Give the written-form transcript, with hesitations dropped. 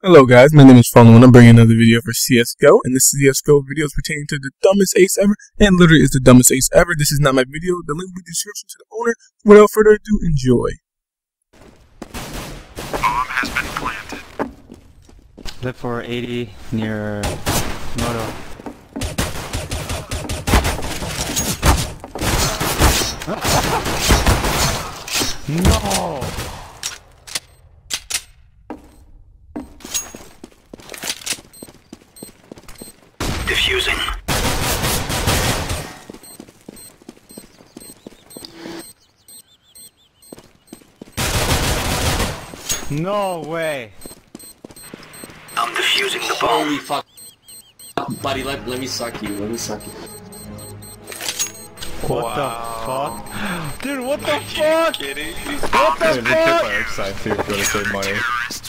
Hello guys, my name is Fallen and I'm bringing another video for CSGO, and this CSGO video is pertaining to the dumbest ace ever, and literally is the dumbest ace ever. This is not my video, the link will be in the description to the owner. Without further ado, enjoy. Bomb has been planted. Live for 80 near Moto. No! Diffusing. No way! I'm defusing the bomb. Holy fuck. Buddy, let me suck you, let me suck you. What the fuck? Dude, what the fuck? Kidding? What the fuck? Side too, for the same money.